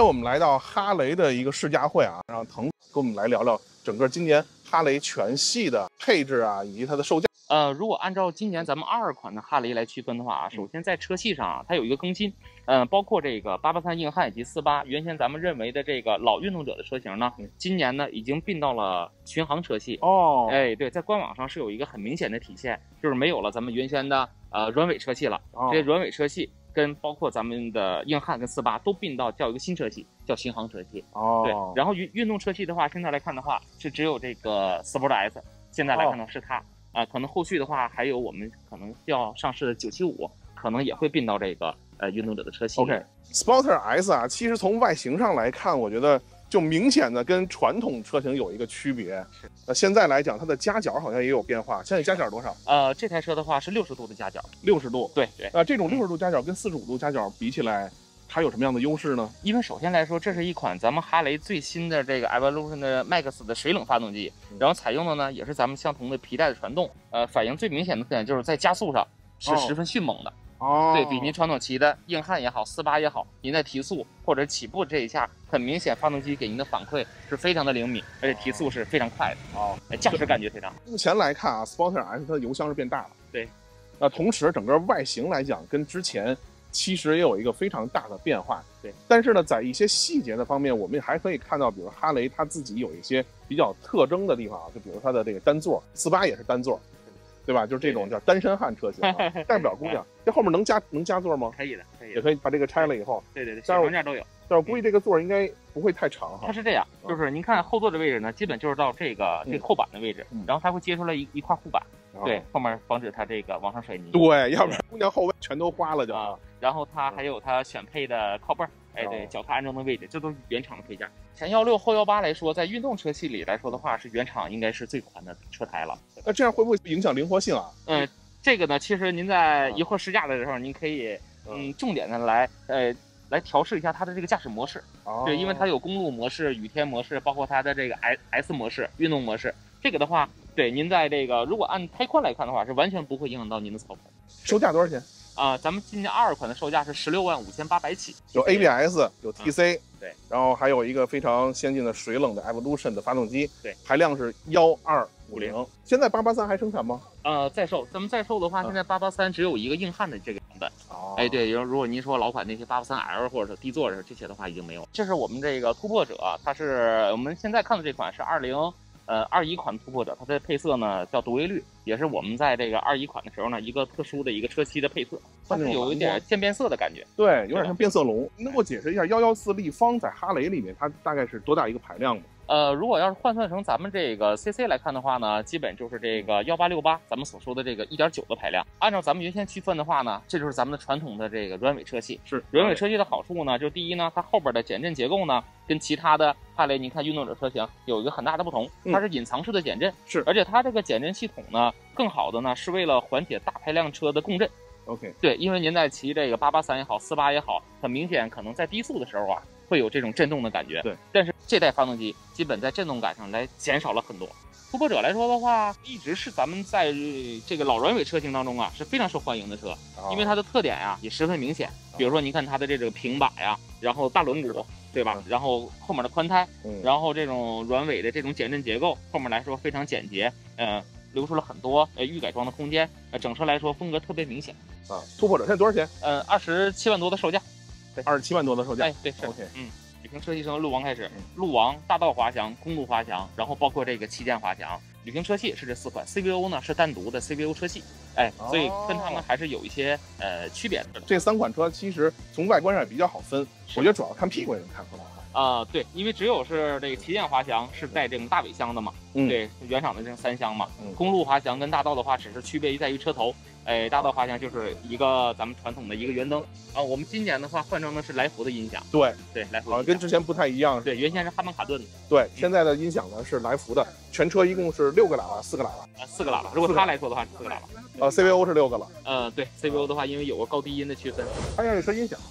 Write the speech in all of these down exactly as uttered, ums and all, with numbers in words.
我们来到哈雷的一个试驾会啊，让腾跟我们来聊聊整个今年哈雷全系的配置啊，以及它的售价。 呃，如果按照今年咱们二款的哈雷来区分的话啊，首先在车系上啊，它有一个更新，嗯、呃，包括这个八八三硬汉以及四八，原先咱们认为的这个老运动者的车型呢，今年呢已经并到了巡航车系。 哦， 哎，对，在官网上是有一个很明显的体现，就是没有了咱们原先的呃软尾车系了， 哦、 这些软尾车系跟包括咱们的硬汉跟四八都并到叫一个新车系，叫巡航车系。 哦， 对，然后运运动车系的话，现在来看的话是只有这个 Sport S， 现在来看到是它。哦啊、呃，可能后续的话还有我们可能要上市的九七五，可能也会并到这个呃运动者的车系。 OK，Sporter S 啊，其实从外形上来看，我觉得就明显的跟传统车型有一个区别。 是。 那现在来讲，它的夹角好像也有变化。现在夹角多少？ 呃，这台车的话是六十度的夹角。 六十度。 对对。 啊、呃，这种六十度夹角跟四十五度夹角比起来，它有什么样的优势呢？ 因为首先来说，这是一款咱们哈雷最新的这个 Evolution 的 Max 的水冷发动机，然后采用的呢也是咱们相同的皮带的传动，呃，反应最明显的特点就是在加速上是十分迅猛的。 哦， 对比您传统骑的硬汉也好，四八也好，您在提速或者起步这一下，很明显发动机给您的反馈是非常的灵敏，而且提速是非常快的。哦，驾驶感觉非常好。 目前来看啊 ，Sporter S 它的油箱是变大了。 对， 那同时整个外形来讲，跟之前其实也有一个非常大的变化。 对， 但是呢，在一些细节的方面，我们还可以看到，比如哈雷它自己有一些比较特征的地方啊，就比如它的这个单座，四八也是单座。对吧？就是这种叫单身汉车型、啊，带不了姑娘。这后面能加能加座吗？ 可以的，可以的， 也可以把这个拆了以后。 对对对，小床架都有。 但是我估计这个座应该不会太长哈。 它是这样，就是您看后座的位置呢，基本就是到这个这个后板的位置， 嗯、 然后它会接出来一一块护板，嗯、对，后面防止它这个往上甩泥。 对，要不然姑娘后背全都花了就。 啊，然后它还有它选配的靠背儿，哎，对，脚踏安装的位置，这都是原厂的配件。前幺六后幺八来说，在运动车系里来说的话，是原厂应该是最宽的车台了。 那这样会不会影响灵活性啊？ 嗯，这个呢，其实您在一会儿试驾的时候，您可以嗯重点的来呃来调试一下它的这个驾驶模式。 哦， 对，因为它有公路模式、雨天模式，包括它的这个 S S 模式、运动模式。这个的话，对您在这个如果按胎宽来看的话，是完全不会影响到您的操控。 售价多少钱？ 啊、呃，咱们今年二款的售价是十六万五千八百起， 有 A B S， 有 T C，、 嗯、对， 然后还有一个非常先进的水冷的 Evolution 的发动机， 对， 排量是幺二五零。现在八八三还生产吗？ 呃，在售，咱们在售的话，嗯、现在八八三只有一个硬汉的这个版本。哦，哎，对，如果您说老款那些八八三 L 或者是低座的这些的话，已经没有。这是我们这个突破者，它是我们现在看的这款是二零。呃，二一款突破者，它的配色呢叫独微绿，也是我们在这个二一款的时候呢一个特殊的一个车漆的配色，它是有一点渐变色的感觉， 对，有点像变色龙。能给我解释一下幺幺四立方在哈雷里面它大概是多大一个排量吗？ 呃，如果要是换算成咱们这个 C C 来看的话呢，基本就是这个幺八六八，咱们所说的这个 一点九 的排量。按照咱们原先区分的话呢，这就是咱们的传统的这个软尾车系。 是软尾车系的好处呢，就第一呢，它后边的减震结构呢，跟其他的哈雷，你看运动者车型有一个很大的不同，它是隐藏式的减震， 是、嗯， 而且它这个减震系统呢，更好的呢是为了缓解大排量车的共振。 OK， 对，因为您在骑这个八八三也好，四八也好，很明显可能在低速的时候啊，会有这种震动的感觉。 对， 但是这代发动机基本在震动感上来减少了很多。突破者来说的话，一直是咱们在这个老软尾车型当中啊是非常受欢迎的车，哦、因为它的特点呀也十分明显。比如说，您看它的这个平把呀，然后大轮毂，对吧？嗯、然后后面的宽胎，嗯、然后这种软尾的这种减震结构，后面来说非常简洁，嗯、呃，留出了很多呃预改装的空间，呃，整车来说风格特别明显。 啊，突破者现在多少钱？ 呃，二十七万多的售价， 对，二十七万多的售价。 哎，对，是 OK， 嗯，旅行车系从路王开始，路王、大道滑翔、公路滑翔，然后包括这个旗舰滑翔。旅行车系是这四款 ，C V O 呢是单独的 C V O 车系，哎，所以跟它们还是有一些呃区别的。 这三款车其实从外观上也比较好分，我觉得主要看屁股也能看出来。 啊、呃，对，因为只有是这个旗舰滑翔是带这种大尾箱的嘛，嗯、对，原厂的这种三厢嘛。嗯、公路滑翔跟大道的话，只是区别于在于车头，哎，大道滑翔就是一个咱们传统的一个圆灯啊。我们今年的话换成的是来福的音响， 对对，来福啊，跟之前不太一样。 对，原先是哈曼卡顿的， 对，嗯、现在的音响呢是来福的，全车一共是六个喇叭，四个喇叭啊，四个喇叭。如果它来说的话是四个喇叭。 呃 ，C V O 是六个了。 呃，对 ，C V O 的话，因为有个高低音的区分。 看一下这车音响。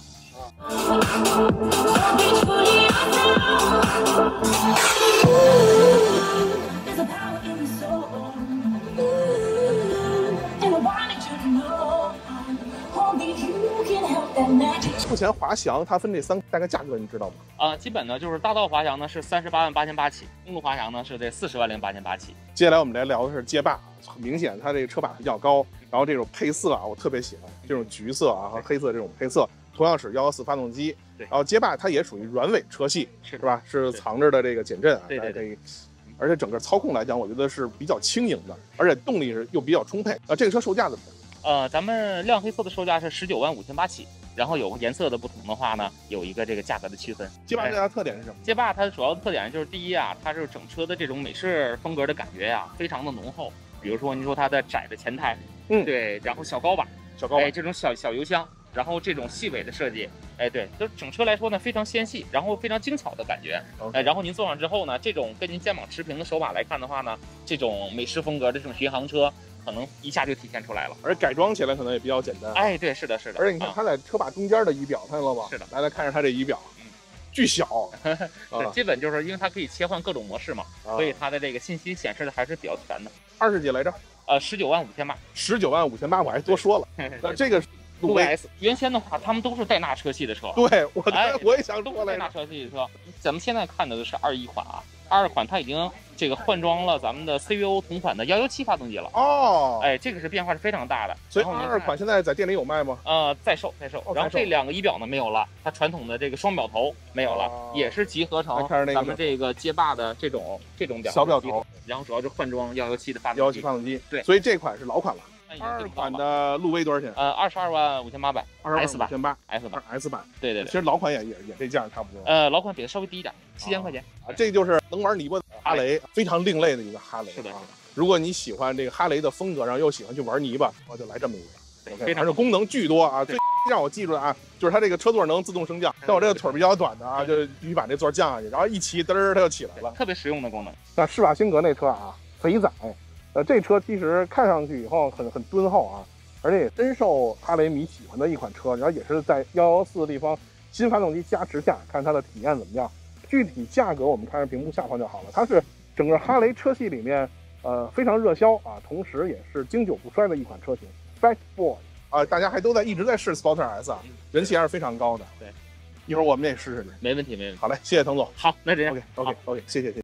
目前滑翔它分这三大概价格你知道吗？ 啊、呃，基本呢就是大道滑翔呢是三十八万八千八起，公路滑翔呢是这四十万零八千八起。 接下来我们来聊的是街霸，很明显它这个车把比较高，然后这种配色啊我特别喜欢，这种橘色啊和黑色这种配色，同样是一一四发动机。然后街霸它也属于软尾车系，是吧？是藏着的这个减震啊， 对对对。 而且整个操控来讲，我觉得是比较轻盈的，而且动力是又比较充沛。啊，这个车售价怎么样？ 呃，咱们亮黑色的售价是十九万五千八起，然后有颜色的不同的话呢，有一个这个价格的区分。 街霸最大的特点是什么？ 街霸它的主要的特点就是第一啊，它是整车的这种美式风格的感觉呀、啊，非常的浓厚。比如说您说它的窄的前胎， 嗯， 对，然后小高把， 小高把， 哎，这种小小油箱，然后这种细尾的设计，哎，对，就整车来说呢，非常纤细，然后非常精巧的感觉。 Okay. 哎，然后您坐上之后呢，这种跟您肩膀持平的手把来看的话呢，这种美式风格的这种巡航车。可能一下就体现出来了， 而改装起来可能也比较简单。 哎，对，是的，是的。 而且你看它在车把中间的仪表，看到了吗？ 是的， 来来看着它这仪表，嗯，巨小， 对，基本就是因为它可以切换各种模式嘛， 啊、 所以它的这个信息显示的还是比较全的。 二十几来着？ 呃，十九万五千八。 十九万五千八，我还多说了。那这个路威 S 原先的话，他们都是戴纳车系的车。 对，我哎， 我也想说戴纳车系的车。咱们现在看的是二一款啊。二款它已经这个换装了咱们的 C V O 同款的一一七发动机了哦， 哎，这个是变化是非常大的。 所以二款现在在店里有卖吗？ 呃，在售在售。然后这两个仪表呢没有了，它传统的这个双表头没有了， 哦、 也是集合成咱们这个街霸的这种这种表小表头， 然后主要是换装一一七的发动机。 一一七发动机， 对， 所以这款是老款了。二款的路威多少钱？ 呃，二十二万五千八百 ，S 版， S 版 ，S 版，S 版， 对对对。 其实老款也也也这价差不多。 呃，老款比它稍微低一点，七千块钱啊。这就是能玩泥巴的哈雷，非常另类的一个哈雷。 是的，是的。 如果你喜欢这个哈雷的风格，然后又喜欢去玩泥巴，我就来这么一个。 对， 而且功能巨多啊！最让我记住的啊，就是它这个车座能自动升降。像我这个腿比较短的啊，就必须把这座降下去，然后一骑嘚儿它就起来了， 特别实用的功能。 那施瓦辛格那车啊，肥仔，呃，这车其实看上去以后很很敦厚啊。而且也深受哈雷迷喜欢的一款车，然后也是在一一四的地方新发动机加持下，看它的体验怎么样。具体价格我们看着屏幕下方就好了。它是整个哈雷车系里面，呃，非常热销啊，同时也是经久不衰的一款车型。Fat Boy 啊、呃，大家还都在一直在试 Sporter S 啊，人气还是非常高的。 对， 一会儿我们也试试去。 没问题，没问题。 好嘞，谢谢滕总。 好，那这样 OK OK OK，谢谢谢谢。